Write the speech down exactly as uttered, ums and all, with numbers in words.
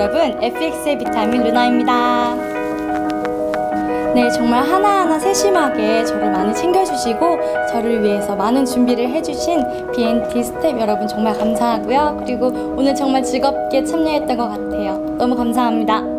여러분, 에프엑스의 비타민 루나입니다. 네, 정말 하나하나 세심하게 저를 많이 챙겨주시고 저를 위해서 많은 준비를 해주신 비엔티 스텝 여러분 정말 감사하고요. 그리고 오늘 정말 즐겁게 참여했던 것 같아요. 너무 감사합니다.